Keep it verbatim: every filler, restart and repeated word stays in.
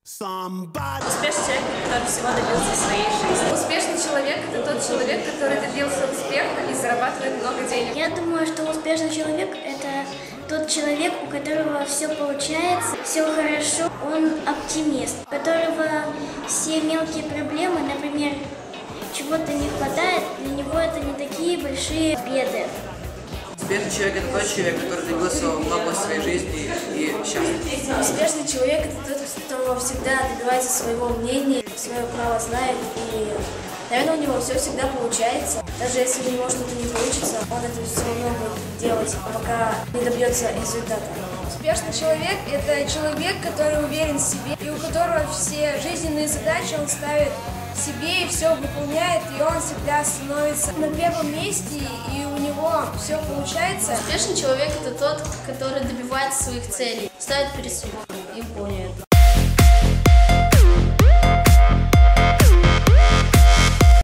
Somebody. Успешный человек, который всего добился в своей жизни. Успешный человек – это тот человек, который добился успеха и зарабатывает много денег. Я думаю, что успешный человек – это тот человек, у которого все получается, все хорошо, он оптимист, у которого все мелкие проблемы, например, чего-то не хватает, для него это не такие большие беды. Успешный человек – это тот человек, который добился много в своей жизни и счастлив. Успешный человек – это тот, кто всегда добивается своего мнения, свое право знает, и, наверное, у него все всегда получается. Даже если у него что-то не получится, он это все равно будет делать, пока не добьется результата. Успешный человек – это человек, который уверен в себе, и у которого все жизненные задачи он ставит себе и все выполняет, и он всегда становится на первом месте, и у него все получается. Успешный человек – это тот, который добивается своих целей, ставит перед собой и выполняет.